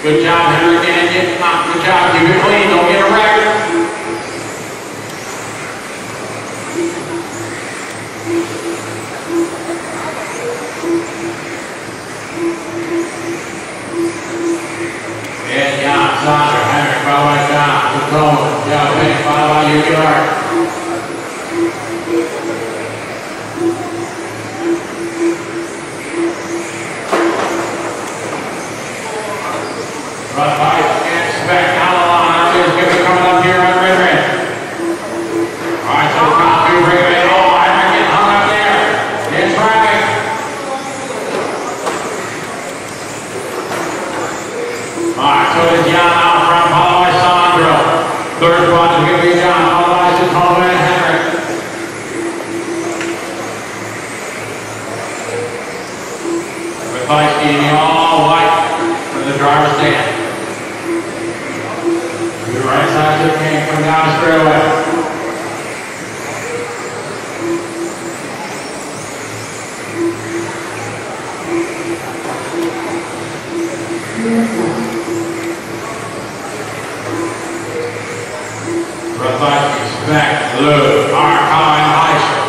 Good job, Henry. Good job. Keep it clean. Don't get a wreck. Good job, Sandra. Henry, follow by John. Good going. Good job, Henry. Follow by you. Good art. Front right, and back down the line. Our is going to be coming up here on red red. All right, so it's not too big of it. Oh, I'm not getting hung up there. In traffic. All right, so it's Jan out front, followed by Sandro. Third spot is going to be John, followed by Santana and Henry. Everybody's getting all white from the driver's stand. Right side of the can, come down the straightaway. Reflections, back, blue, arc, high, and ice.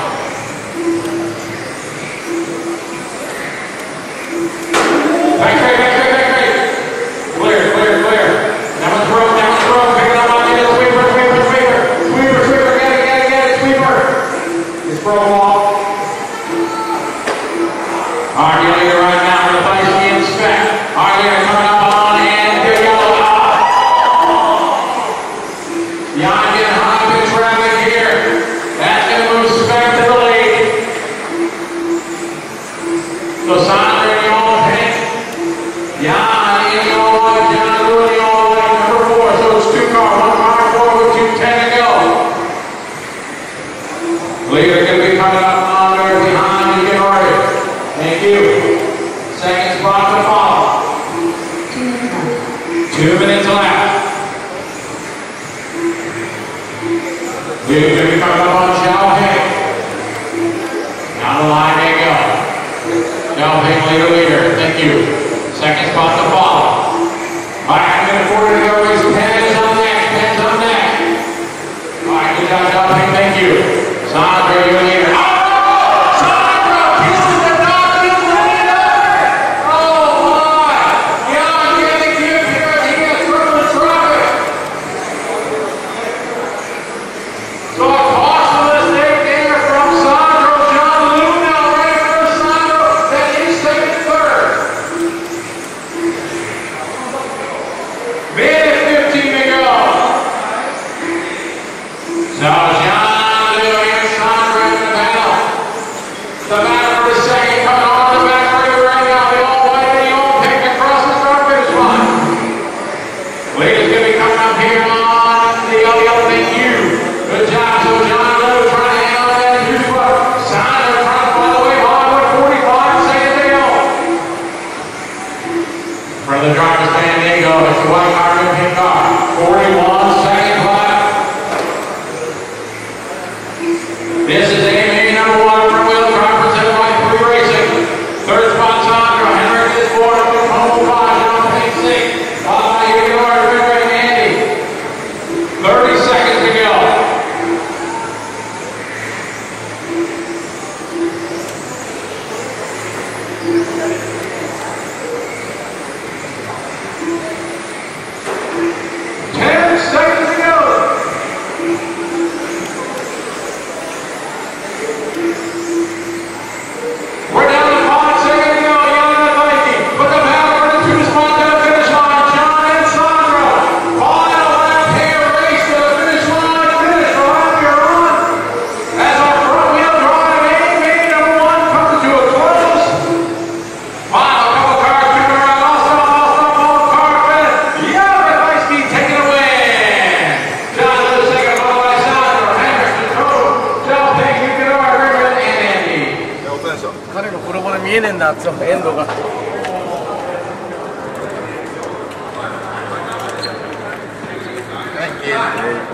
Back straight. Clear. That one's broke. Pick it up on you. Sweeper. Get it. Sweeper. It's broke off. All right, you're leading right now. Everybody's getting spec. All right, you're coming up on and here you go. Jan getting hung up in traffic here. That's going to move spec to the lead. So Sandra in the all pink. Jan in the all white. John in the all white. Number 4. So it's 2 cars. 1 car forward, 2:10 to go. Leader going to be coming up on there behind you. Get ready. Thank you. Second spot to follow. 2 minutes left. Leader going to be coming up on Shanghai. Down the line they go. Shanghai leader. Thank you. Second spot to follow. All right, I'm going to forward to go. Race 10 is on next. 10's on next. All right, good job, Shanghai. Thank you. Sandra, you're leader. Oh, Sandra, kisses the dog in the leader. Oh, my. Jan getting cute here. He gets through the traffic. So a caution mistake there from Sandro. John Luna right for Sandro. Then he's taking third. Minute 15 to go. So John Luna and Sandro in the battle. The battle for the second coming on the back right now. The all white and the all pink across the start finish line. Leader's going to be coming up here on the other than you. Good job. So John Luna trying to hang on that huge spot. Sandro trying to find the way hard with 45 seconds to go. For the driver's stand, they go. It's the white car and the pink car. 41 seconds left. This is AMA number 1 front wheel drive presented by 3 Racing. Third spot, Sandra. Henry is 4. Home 5. John Pink 6. Followed by Unior, River, and Andy. 30 seconds to go. Seconds to go. We're down to 5 seconds to go. Jan and Viking. Put the battle for the 2 spot to the finish line. John and Sandra. Final lap here. Race to the finish line. Finish the lap you're on. As our front wheel drive AMA number 1 comes to a close. Final couple cars moving around. Also car finish. Jan and Viking taking it away. John Lewis taking a photo by Sandra. Henry, Joe Pink, you can River, and Andy. 彼の衣が見えねえんだ、そのエンドが。Thank you.